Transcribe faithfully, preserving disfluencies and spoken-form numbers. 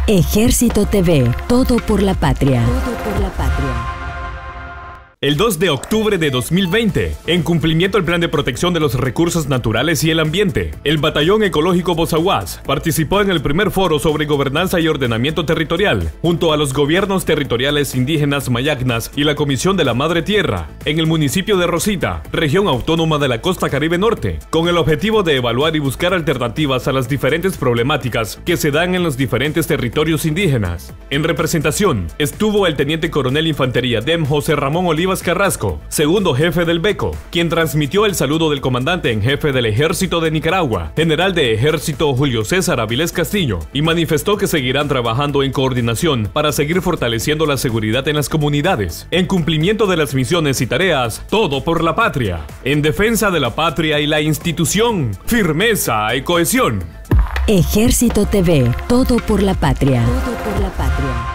Ejército T V, todo por la patria. Todo por la patria. El dos de octubre de dos mil veinte, en cumplimiento al Plan de Protección de los Recursos Naturales y el Ambiente, el Batallón Ecológico Bozaguas participó en el primer foro sobre gobernanza y ordenamiento territorial, junto a los gobiernos territoriales indígenas mayagnas y la Comisión de la Madre Tierra, en el municipio de Rosita, región autónoma de la Costa Caribe Norte, con el objetivo de evaluar y buscar alternativas a las diferentes problemáticas que se dan en los diferentes territorios indígenas. En representación, estuvo el Teniente Coronel Infantería D E M José Ramón Olivas Carrasco, segundo jefe del BECO, quien transmitió el saludo del comandante en jefe del Ejército de Nicaragua, general de Ejército Julio César Avilés Castillo, y manifestó que seguirán trabajando en coordinación para seguir fortaleciendo la seguridad en las comunidades, en cumplimiento de las misiones y tareas, todo por la patria, en defensa de la patria y la institución, firmeza y cohesión. Ejército T V, todo por la patria. Todo por la patria.